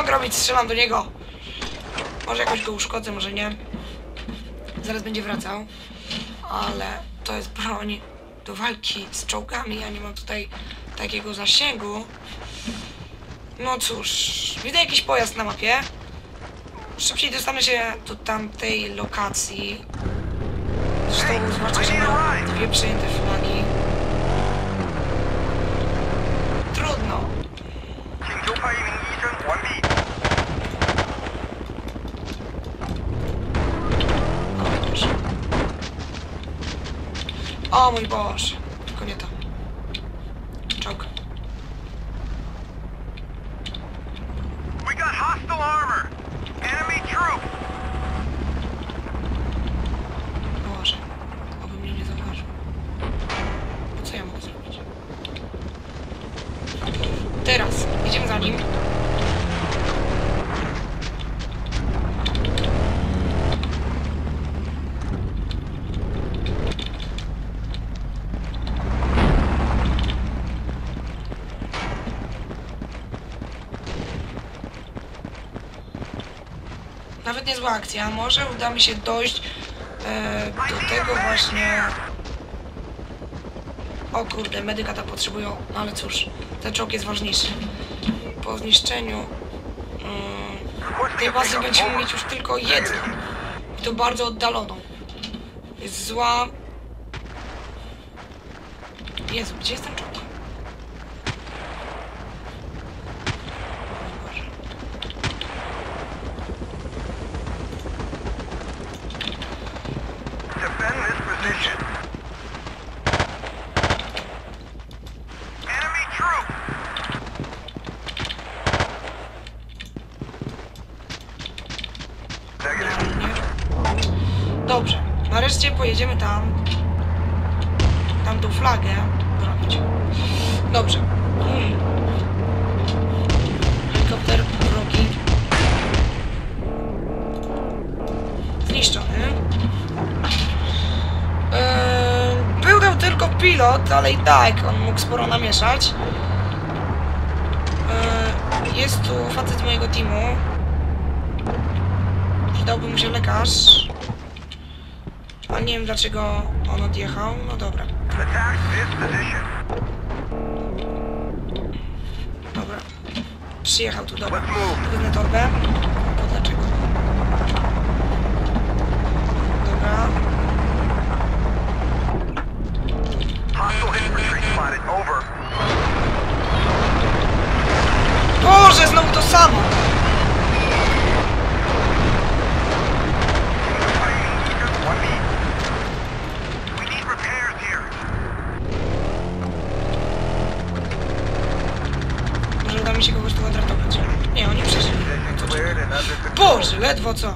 mogę robić? Strzelam do niego. Może jakoś go uszkodzę, może nie. Zaraz będzie wracał. Ale to jest broń do walki z czołgami. Ja nie mam tutaj takiego zasięgu. No cóż, widzę jakiś pojazd na mapie. Szybciej dostanę się do tamtej lokacji. Zresztą zwłaszcza, że mam 2 przejęte flagi. Trudno. O mój Boże. Tylko nie to. Czołg. Boże. Oby mnie nie zauważył. No co ja mogę zrobić? Teraz. Idziemy za nim. Nawet niezła akcja. Może uda mi się dojść do tego właśnie... O kurde, medyka to potrzebują, no ale cóż, ten czołg jest ważniejszy. Po zniszczeniu tej bazy będziemy mieć już tylko jedną. I to bardzo oddaloną. Jest zła... Jezu, gdzie jest ten czołg? Dobrze, nareszcie pojedziemy tam. Tam tą flagę bronić. Dobrze. Helikopter wrogi. Zniszczony. Był tam tylko pilot, ale i tak on mógł sporo namieszać. Jest tu facet z mojego teamu. Przydałby mu się lekarz. Ale nie wiem dlaczego on odjechał. No dobra. Dobra. Przyjechał tu, dobra. Wezmę torbę. To dlaczego? Dobra. Boże, znowu to samo! Może uda mi się kogoś tu odratować. Nie, oni przeżyli. Boże, ledwo co!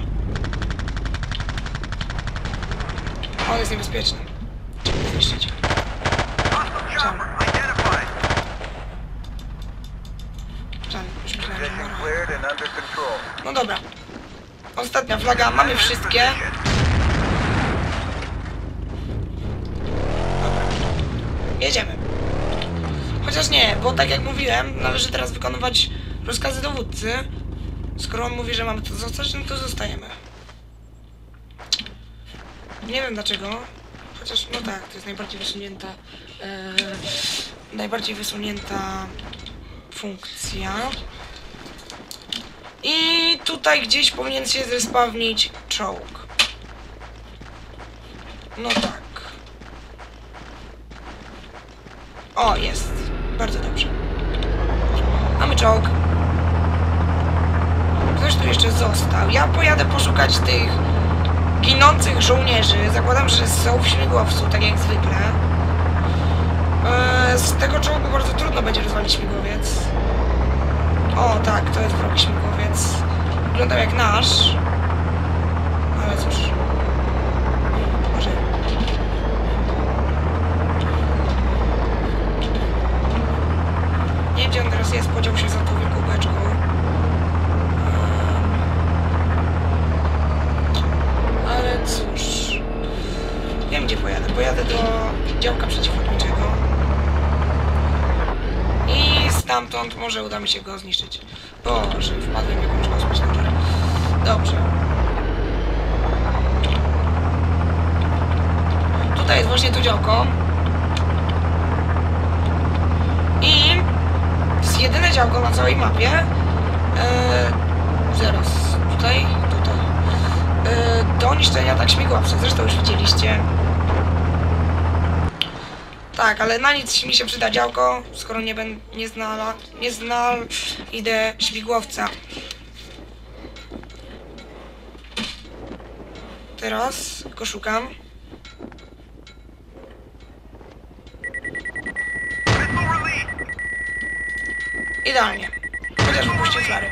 On jest niebezpieczny. Trzeba zniszczyć. No dobra. Ostatnia flaga, mamy wszystkie. Dobra. Jedziemy. Chociaż nie, bo tak jak mówiłem, należy teraz wykonywać rozkazy dowódcy. Skoro on mówi, że mamy to zostać, no to zostajemy. Nie wiem dlaczego. Chociaż, no tak, to jest najbardziej wysunięta funkcja. I tutaj gdzieś powinien się zespawnić czołg. No tak. O, jest. Bardzo dobrze. Mamy czołg. Ktoś tu jeszcze został. Ja pojadę poszukać tych ginących żołnierzy. Zakładam, że są w śmigłowcu, tak jak zwykle. Z tego czołgu bardzo trudno będzie rozwalić śmigłowiec. O tak, to jest wrogi śmigłowiec. Wyglądał jak nasz. Ale cóż. Może... Nie wiem, gdzie on teraz jest. Podział się za tą wielką beczką. Ale cóż. Wiem, gdzie pojadę. Pojadę do działka przeciwlotniczego. I stamtąd może uda mi się go zniszczyć. Boże, wpadłem w jakąś kosmiczną dziurę. Dobrze. Tutaj jest właśnie to działko. I jest jedyne działko na całej mapie. Zaraz, tutaj. Do niszczenia tak śmigłowca. Zresztą już widzieliście. Tak, ale na nic mi się przyda działko, skoro nie znajdę śmigłowca. Teraz go szukam. Idealnie. Chociaż wypuścił flary.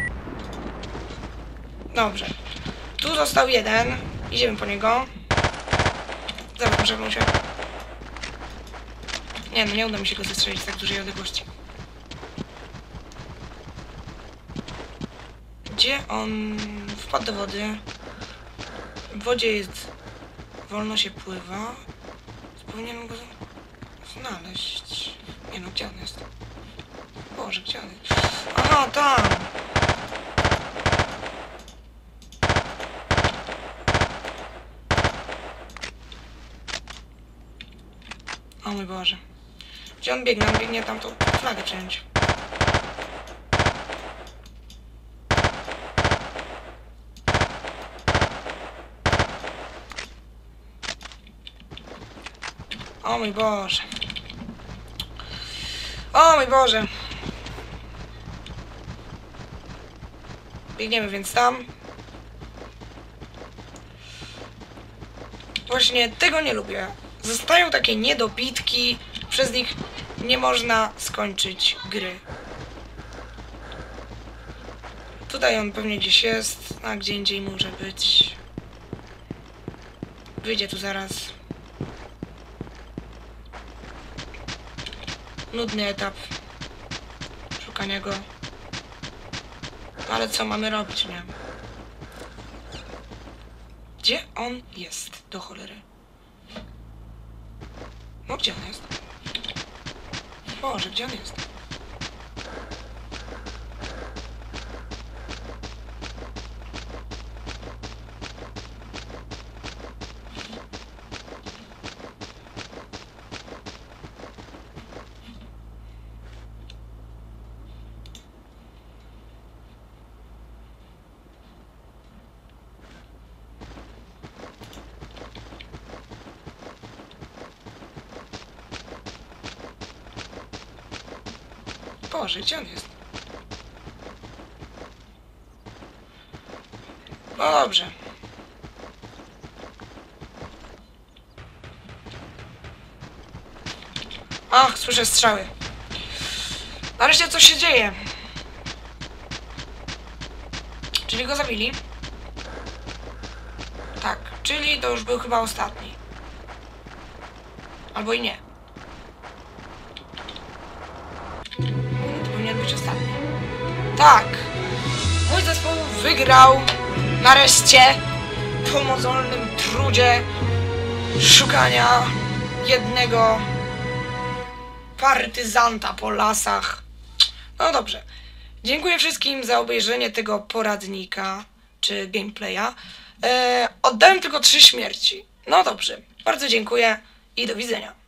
Dobrze. Tu został jeden. Idziemy po niego. Zaraz muszę się... Nie, no nie uda mi się go zestrzelić z tak dużej odległości. Gdzie on wpadł do wody? W wodzie jest... Wolno się pływa. Powinienem go znaleźć. Nie no, gdzie on jest? Boże, gdzie on jest? Aha, tam! O mój Boże. Gdzie on biegnie? On biegnie tam tą flagę przejąć. O mój Boże. O mój Boże. Biegniemy więc tam. Właśnie tego nie lubię. Zostają takie niedobitki, przez nich nie można skończyć gry. Tutaj on pewnie gdzieś jest, a gdzie indziej może być. Wyjdzie tu zaraz. Nudny etap szukania go. Ale co mamy robić, nie? Gdzie on jest, do cholery? No gdzie on jest? Boże, gdzie on jest? Boże, gdzie on jest? No dobrze. Ach, słyszę strzały. Nareszcie coś się dzieje. Czyli go zabili? Tak, czyli to już był chyba ostatni. Albo i nie. To powinien być ostatni. Tak! Mój zespół wygrał nareszcie po mozolnym trudzie szukania jednego partyzanta po lasach. No dobrze. Dziękuję wszystkim za obejrzenie tego poradnika, czy gameplaya. Oddałem tylko 3 śmierci. No dobrze. Bardzo dziękuję i do widzenia.